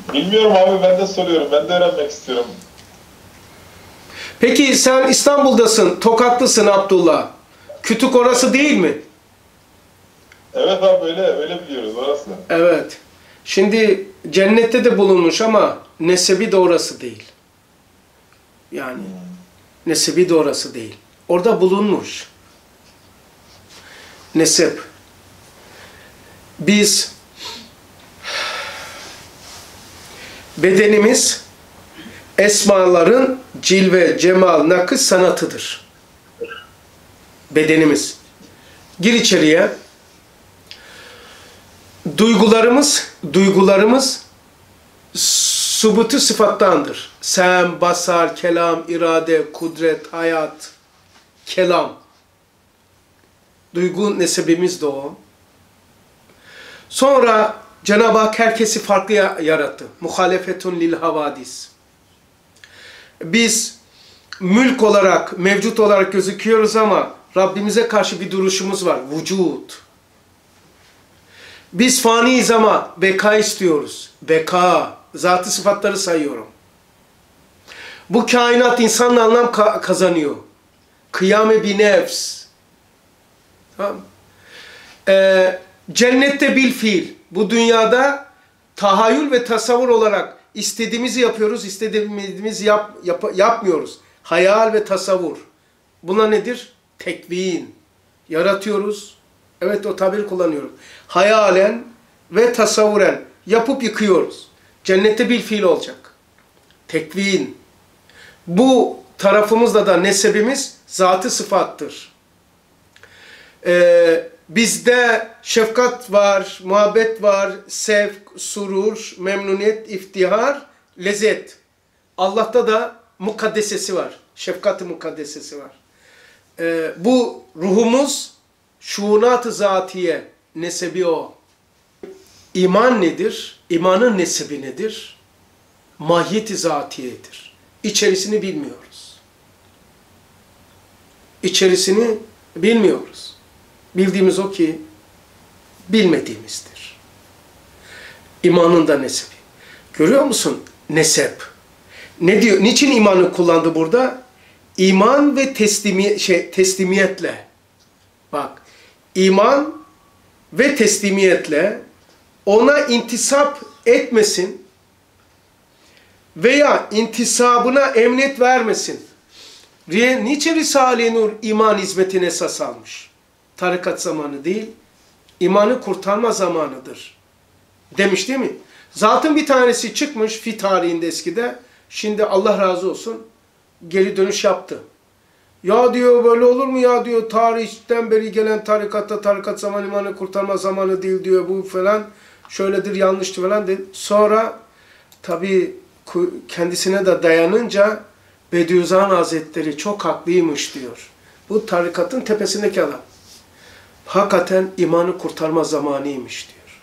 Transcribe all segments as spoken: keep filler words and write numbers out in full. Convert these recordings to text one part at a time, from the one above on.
Bilmiyorum abi, ben de soruyorum. Ben de öğrenmek istiyorum. Peki sen İstanbul'dasın, Tokatlısın Abdullah. Kütük orası değil mi? Evet abi, öyle öyle biliyoruz orası. Evet. Şimdi cennette de bulunmuş ama nesebi de orası değil. Yani nesebi de orası değil. Orada bulunmuş. Nesep. Biz bedenimiz esmaların cilve, cemal, nakış sanatıdır. Bedenimiz. Gir içeriye. Duygularımız, duygularımız subutu sıfattandır. Sem, basar, kelam, irade, kudret, hayat, kelam. Duygu nesebimiz de o. Sonra Cenab-ı Hak herkesi farklı yarattı. Muhalefetun lil havadis. Biz mülk olarak, mevcut olarak gözüküyoruz ama Rabbimize karşı bir duruşumuz var. Vücut. Biz faniyiz ama beka istiyoruz. Beka. Zat-ı sıfatları sayıyorum. Bu kainat insanla anlam ka kazanıyor. Kıyame bi nefs. Tamam. Ee, cennette bil fiil. Bu dünyada tahayyül ve tasavvur olarak istediğimizi yapıyoruz, istediğimizi yap, yap, yapmıyoruz. Hayal ve tasavvur. Bunlar nedir? Tekvin. Yaratıyoruz. Evet, o tabiri kullanıyorum. Hayalen ve tasavvuren yapıp yıkıyoruz. Cennette bil fiil olacak. Tekvin. Bu tarafımızda da nesebimiz zat-ı sıfattır. Ee, bizde şefkat var, muhabbet var, sevk, surur, memnuniyet, iftihar, lezzet. Allah'ta da mukaddesesi var. Şefkat-ı mukaddesesi var. Ee, bu ruhumuz şuunat-ı zatiye, nesebi o. İman nedir? İmanın nesebi nedir? Mahiyet-i zatiyedir. İçerisini bilmiyoruz. İçerisini bilmiyoruz. Bildiğimiz o ki bilmediğimizdir. İmanın da nesebi. Görüyor musun? Nesep. Ne diyor? Niçin imanı kullandı burada? İman ve teslimi, şey, teslimiyetle. Bak, iman ve teslimiyetle ona intisap etmesin veya intisabına emniyet vermesin. Niçin Risale-i Nur iman hizmetine esas almış? Tarikat zamanı değil, imanı kurtarma zamanıdır. Demiş değil mi? Zaten bir tanesi çıkmış fi tarihinde eskide, şimdi Allah razı olsun geri dönüş yaptı. Ya diyor, böyle olur mu ya diyor, tarihten beri gelen tarikatta tarikat zamanı imanı kurtarma zamanı değil diyor, bu falan şöyledir, yanlıştır falan dedi. Sonra tabii kendisine de dayanınca Bediüzzaman Hazretleri çok haklıymış diyor. Bu tarikatın tepesindeki adam. Hakikaten imanı kurtarma zamanıymış diyor.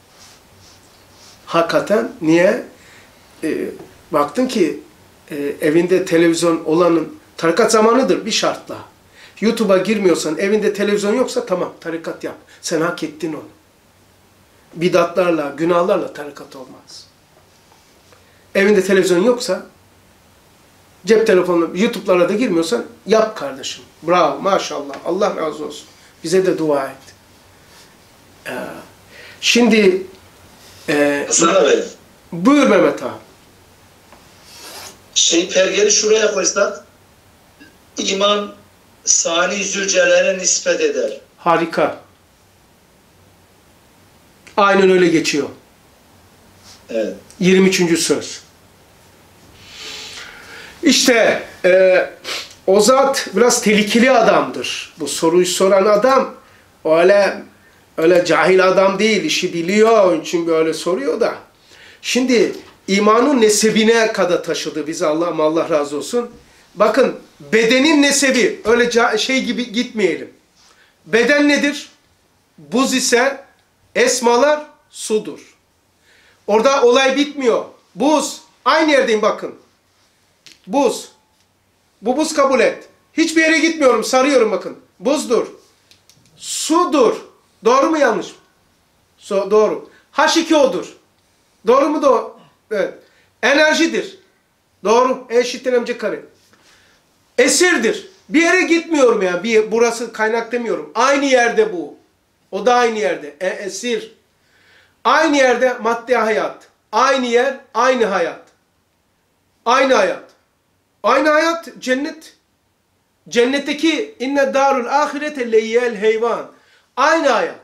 Hakikaten niye? E, baktın ki e, evinde televizyon olanın tarikat zamanıdır bir şartla. YouTube'a girmiyorsan, evinde televizyon yoksa tamam, tarikat yap. Sen hak ettin onu. Bidatlarla, günahlarla tarikat olmaz. Evinde televizyon yoksa, cep telefonuna, YouTube'lara da girmiyorsan yap kardeşim. Bravo, maşallah, Allah razı olsun. Bize de dua et. Ee, şimdi e, Hasan abi. Buyur Mehmet abi. Şey, pergeli şuraya koysak, iman Sani Zülcelal'e nispet eder. Harika. Aynen öyle geçiyor. Evet. yirmi üçüncü söz. İşte e, o zat biraz tehlikeli adamdır. Bu soruyu soran adam öyle öyle cahil adam değil, işi biliyor, onun için böyle soruyor da. Şimdi imanın nesebine kadar taşıdı bizi Allah'ım, Allah razı olsun. Bakın, bedenin nesebi, öyle şey gibi gitmeyelim. Beden nedir? Buz ise esmalar sudur. Orada olay bitmiyor. Buz. Aynı yerdeyim bakın. Buz. Bu buz kabul et. Hiçbir yere gitmiyorum. Sarıyorum bakın. Buzdur. Sudur. Doğru mu yanlış mı? So, doğru. H iki O'dur. Doğru mu doğru? Evet. Enerjidir. Doğru. E eşittir mc kare. Esirdir. Bir yere gitmiyorum ya. Bir, burası kaynak demiyorum. Aynı yerde bu. O da aynı yerde. E esir. Aynı yerde madde hayat. Aynı yer, aynı hayat. Aynı hayat. Aynı hayat cennet. Cennetteki inne darul ahirete leyyel heyvan. Aynı hayat.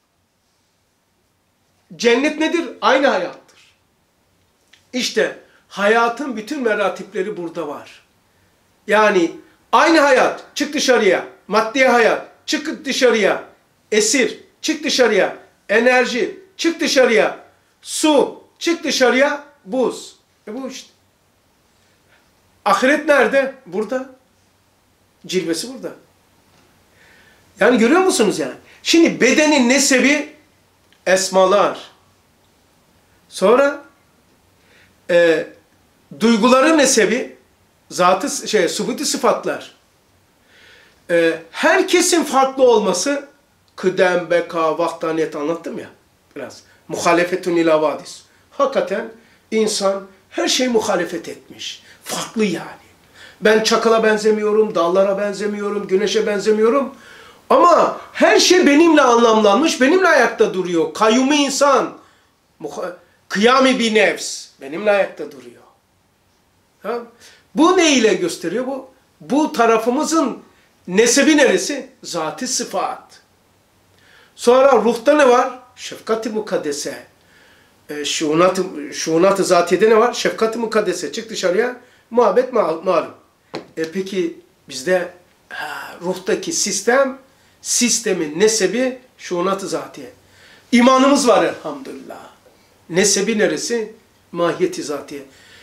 Cennet nedir? Aynı hayattır. İşte hayatın bütün meratipleri burada var. Yani aynı hayat, çık dışarıya. Maddi hayat, çık dışarıya. Esir, çık dışarıya. Enerji, çık dışarıya. Su, çık dışarıya. Buz. E bu işte. Ahiret nerede? Burada. Cilvesi burada. Yani görüyor musunuz yani? Şimdi bedenin nesebi esmalar. Sonra e, duyguların nesebi zatı şey subuti sıfatlar. E, herkesin farklı olması kıdem, beka, vaktaniyet anlattım ya biraz. Muhalefetun ila vadis. Hakikaten insan her şey muhalefet etmiş. Farklı yani. Ben çakala benzemiyorum, dallara benzemiyorum, güneşe benzemiyorum. Ama her şey benimle anlamlanmış, benimle ayakta duruyor. Kayyum insan, kıyami bir nefs, benimle ayakta duruyor. Ha? Bu ne ile gösteriyor bu? Bu tarafımızın nesebi neresi? Zat-ı sıfat. Sonra ruhta ne var? Şefkat-i mukaddese. E, şuunat-ı şuunat zatiyede ne var? Şefkat-i mukaddese. Çık dışarıya, muhabbet malum. E peki bizde ha, ruhtaki sistem, sistemin nesebi şuunat-ı zatiye. İmanımız var elhamdülillah. Nesebi neresi? Mahiyeti zatiye.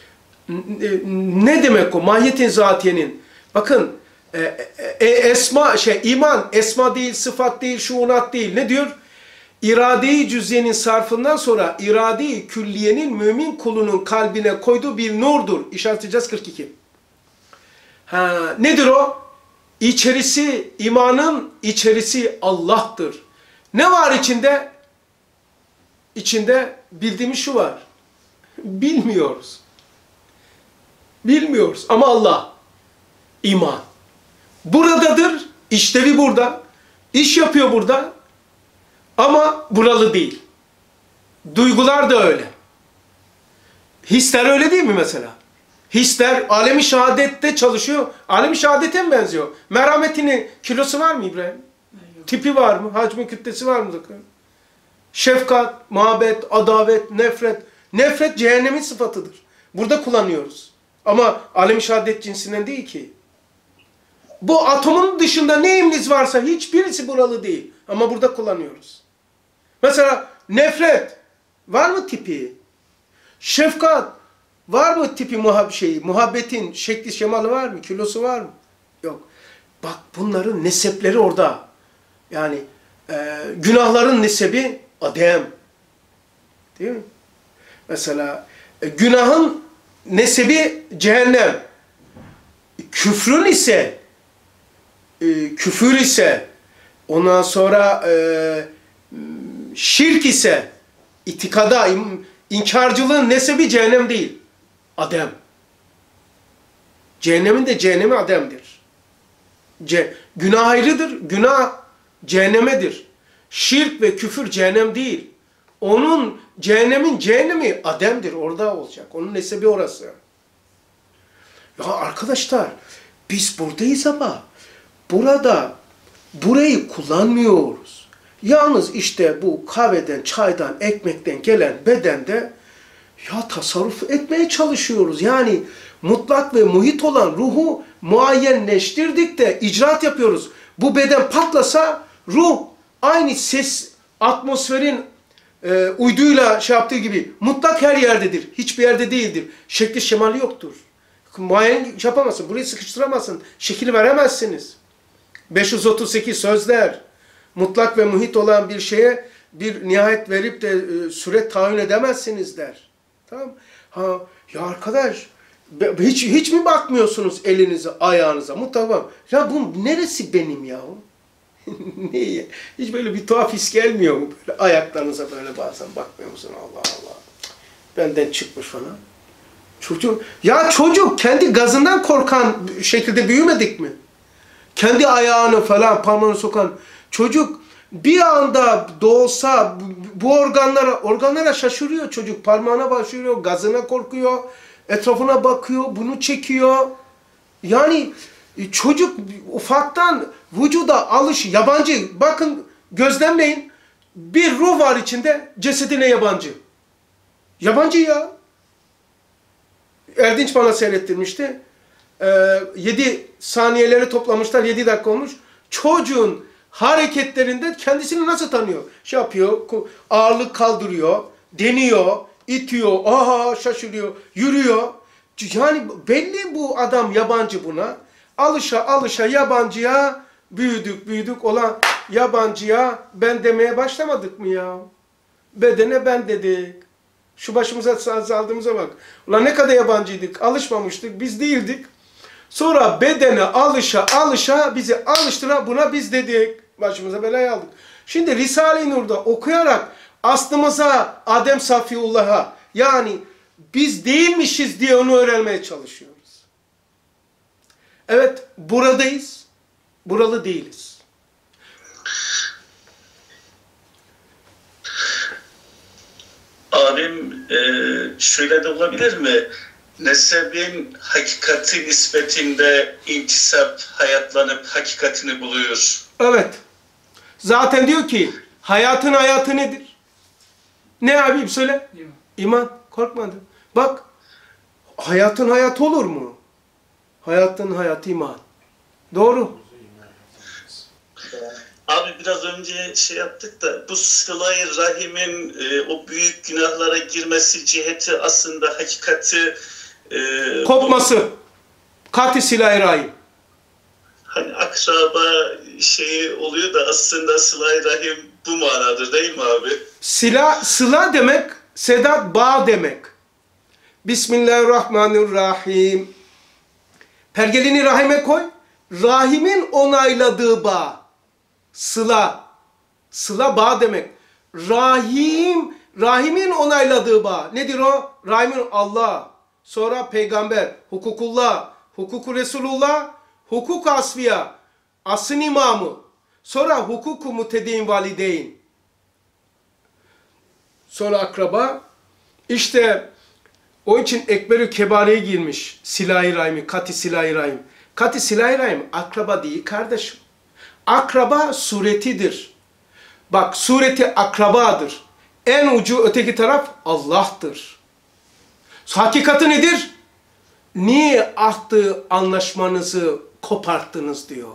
Ne demek o? Mahiyeti zatiyenin. Bakın e, e, esma şey iman esma değil, sıfat değil, şuunat değil. Ne diyor? İrade-i cüzyenin sarfından sonra irade-i külliyenin mümin kulunun kalbine koyduğu bir nurdur. İşaretleyeceğiz kırk iki. Ha, nedir o? İçerisi, imanın içerisi Allah'tır. Ne var içinde? İçinde bildiğimiz şu var. Bilmiyoruz. Bilmiyoruz ama Allah. İman. Buradadır. İşlevi burada. İş yapıyor burada. Ama buralı değil. Duygular da öyle. Hisler öyle değil mi mesela? Hisler alemi şehadette çalışıyor. Alemi şehadete mi benziyor? Merhametinin kilosu var mı İbrahim? Yok. Tipi var mı? Hacmi kütlesi var mı? Şefkat, muhabbet, adavet, nefret. Nefret cehennemin sıfatıdır. Burada kullanıyoruz. Ama alemi şehadet cinsinden değil ki. Bu atomun dışında neyimiz varsa hiçbirisi buralı değil. Ama burada kullanıyoruz. Mesela nefret var mı tipi? Şefkat var mı tipi muhab şeyi? Muhabbetin şekli şemalı var mı? Kilosu var mı? Yok. Bak bunların nesepleri orada. Yani e, günahların nesebi Adem. Değil mi? Mesela e, günahın nesebi cehennem. Küfrün ise e, küfür ise ondan sonra e, şirk ise itikada, inkarcılığın nesebi cehennem değil. Adem. Cehennemin de cehennemi Adem'dir. Ce günah ayrıdır. Günah cehennemedir. Şirk ve küfür cehennem değil. Onun cehennemin cehennemi Adem'dir. Orada olacak. Onun nesebi orası. Ya arkadaşlar biz buradayız ama burada burayı kullanmıyoruz. Yalnız işte bu kahveden, çaydan, ekmekten gelen bedende ya tasarruf etmeye çalışıyoruz. Yani mutlak ve muhit olan ruhu muayyenleştirdik de icraat yapıyoruz. Bu beden patlasa ruh aynı ses atmosferin e, uyduyla şey yaptığı gibi mutlak her yerdedir. Hiçbir yerde değildir. Şekli şemali yoktur. Muayyen yapamazsın. Burayı sıkıştıramazsın. Şekil veremezsiniz. beş yüz otuz sekiz sözler. Mutlak ve muhit olan bir şeye bir nihayet verip de e, süre tayin edemezsiniz der. Tamam. Ha ya arkadaş hiç hiç mi bakmıyorsunuz elinize, ayağınıza? Mutlaka. Ya bu neresi benim ya? Niye? Hiç böyle bir tuhaf his gelmiyor mu? Böyle ayaklarınıza böyle bazen bakmıyor musun? Allah Allah. Benden çıkmış falan. Çocuk, ya çocuk kendi gazından korkan şekilde büyümedik mi? Kendi ayağını falan parmağını sokan çocuk bir anda doğsa bu organlara organlara şaşırıyor çocuk. Parmağına başlıyor, gazına korkuyor, etrafına bakıyor, bunu çekiyor. Yani çocuk ufaktan vücuda alış, yabancı. Bakın gözlemleyin. Bir ruh var içinde, cesedine yabancı. Yabancı ya. Erdinç bana seyrettirmişti. Ee, yedi saniyeleri toplamışlar, yedi dakika olmuş. Çocuğun hareketlerinde kendisini nasıl tanıyor? Şey yapıyor, ağırlık kaldırıyor, deniyor, itiyor, aha şaşırıyor, yürüyor. Yani belli bu adam yabancı buna. Alışa alışa yabancıya büyüdük büyüdük olan yabancıya ben demeye başlamadık mı ya? Bedene ben dedik. Şu başımıza saldığımıza bak. Ulan ne kadar yabancıydık, alışmamıştık, biz değildik. Sonra bedene alışa alışa bizi alıştıra buna biz dedik. Başımıza belayı aldık. Şimdi Risale-i Nur'da okuyarak aslımıza Adem Safiullah'a yani biz değilmişiz diye onu öğrenmeye çalışıyoruz. Evet buradayız, buralı değiliz. Abim e, şöyle de olabilir mi? Nesebin hakikati nispetinde intisap hayatlanıp hakikatini buluyor. Evet. Zaten diyor ki hayatın hayatı nedir? Ne abi söyle? İman. İman. Korkmadım. Bak hayatın hayatı olur mu? Hayatın hayatı iman. Doğru. Abi biraz önce şey yaptık da bu sıla-i rahimin e, o büyük günahlara girmesi ciheti aslında hakikati e, kopması. Bu, Kati silah-i rahim. Hani akraba şeyi oluyor da aslında sıla-i rahim bu manadır değil mi abi? Sila, sıla demek, sedat bağ demek. Bismillahirrahmanirrahim. Pergelini rahime koy. Rahimin onayladığı bağ. Sıla. Sıla bağ demek. Rahim, Rahimin onayladığı bağ. Nedir o? Rahimin Allah. Sonra peygamber, hukukullah, hukuku Resulullah, hukuk asfiya, asın imamı. Sonra hukuku mutedeyn valideyn. Sonra akraba. İşte o için Ekber-i Kebare'ye girmiş. Silah-i Rahim, Kati Silah-i Rahim. Kati Silah-i Rahim akraba değil kardeşim. Akraba suretidir. Bak sureti akrabadır. En ucu öteki taraf Allah'tır. Hakikati nedir? Niye ahdı anlaşmanızı koparttınız diyor.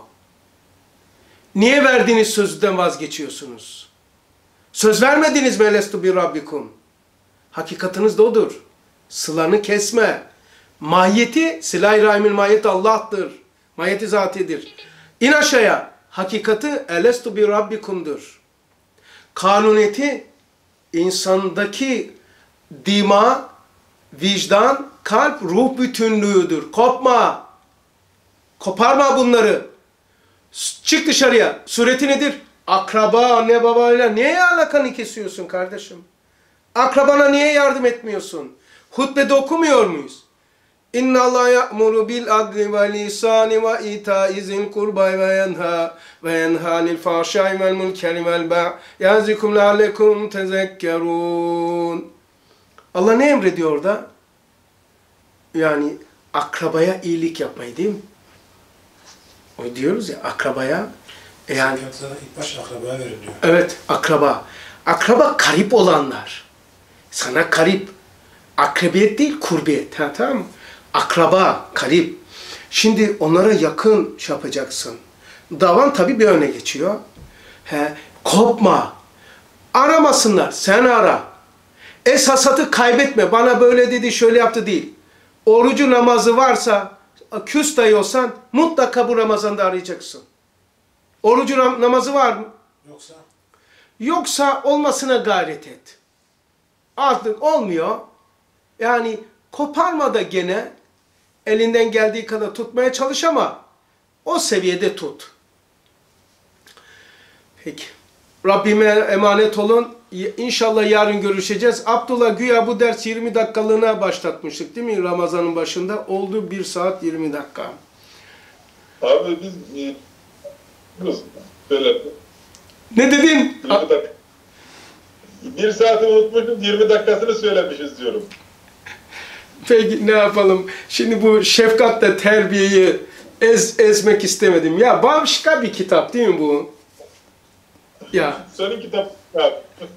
Niye verdiğiniz sözden vazgeçiyorsunuz? Söz vermediniz mi elestu bir rabbikum? Hakikatiniz de odur. Sılanı kesme. Mahiyeti, silah-i rahimil mahiyeti Allah'tır. Mahiyeti zatidir. İn aşağıya. Hakikati elestu bir rabbikumdur. Kanuniyeti insandaki dima, vicdan, kalp, ruh bütünlüğüdür. Kopma. Koparma bunları. Çık dışarıya. Sureti nedir? Akraba, anne babayla niye alakanı kesiyorsun kardeşim? Akrabana niye yardım etmiyorsun? Hutbede okumuyor muyuz? İnna Allah ya'muru bil adli vel ihsani ve ita'i zil kurba ve yenha ve yenhanil fahşai vel munkeri vel ba' yazikum leallekum tezekkerun. Allah ne emrediyor orada? Yani akrabaya iyilik yapmayı değil mi? O diyoruz ya akrabaya. Yani ilk baş akrabaya verin diyor. Evet akraba. Akraba karip olanlar. Sana karip. Akrabiyet değil kurbiyet. Ha, tamam mı? Akraba, karip. Şimdi onlara yakın şey yapacaksın. Davan tabii bir öne geçiyor. He, kopma. Aramasınlar. Sen ara. Esasatı kaybetme. Bana böyle dedi, şöyle yaptı değil. Orucu namazı varsa, küs dahi olsan mutlaka bu Ramazan'da arayacaksın. Orucu namazı var mı? Yoksa? Yoksa olmasına gayret et. Artık olmuyor. Yani koparma da gene elinden geldiği kadar tutmaya çalış ama o seviyede tut. Peki. Rabbime emanet olun. İnşallah yarın görüşeceğiz. Abdullah güya bu ders yirmi dakikalığına başlatmıştık değil mi Ramazan'ın başında? Oldu bir saat yirmi dakika. Abi biz e, böyle Ne dedin? yirmi dakika. Bir saati unutmuşum, yirmi dakikasını söylemişiz diyorum. Peki ne yapalım? Şimdi bu şefkatle terbiyeyi ez, ezmek istemedim. Ya başka bir kitap değil mi bu? Ya Senin kitap abi.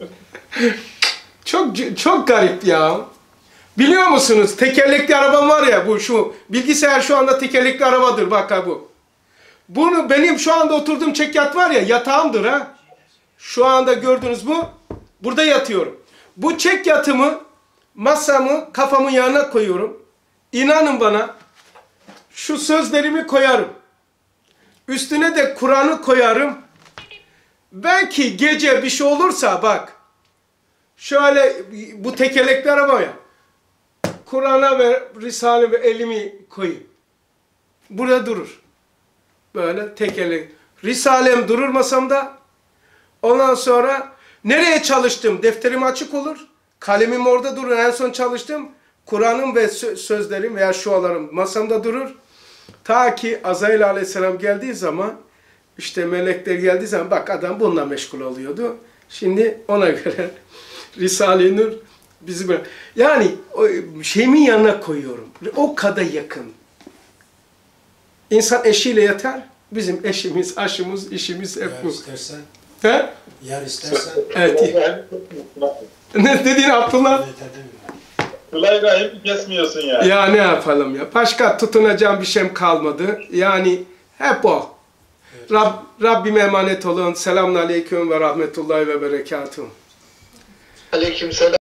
çok çok garip ya. Biliyor musunuz? Tekerlekli arabam var ya bu şu bilgisayar şu anda tekerlekli arabadır bak ha bu. Bunu benim şu anda oturduğum çekyat var ya yatağımdır ha. Şu anda gördünüz bu. Burada yatıyorum. Bu çekyatımı masamı kafamın yanına koyuyorum. İnanın bana şu sözlerimi koyarım. Üstüne de Kur'an'ı koyarım. Belki gece bir şey olursa bak. Şöyle bu tekerlekli araba ya. Kur'an'a ve Risale ve elimi koyayım. Burada durur. Böyle tekerlek. Risalem durur masamda. Ondan sonra nereye çalıştım? Defterim açık olur. Kalemim orada durur. En son çalıştım. Kur'an'ım ve sözlerim veya şualarım masamda durur. Ta ki Azrail aleyhisselam geldiği zaman işte melekler geldiği zaman bak adam bununla meşgul oluyordu. Şimdi ona göre Risale-i Nur bizi böyle. Yani şeyimin yanına koyuyorum. O kadar yakın. İnsan eşiyle yatar. Bizim eşimiz, aşımız, işimiz hep Yer bu. istersen, He? yer istersen, Evet. Ne dediğin Abdullah? yeter değil mi? Kılay rahim kesmiyorsun ya. Ya ne yapalım ya? Başka tutunacağım bir şeyim kalmadı. Yani hep o. Evet. Rab, Rabbime emanet olun. Selamun aleyküm ve rahmetullahi ve berekatuhu. Aleykümselam.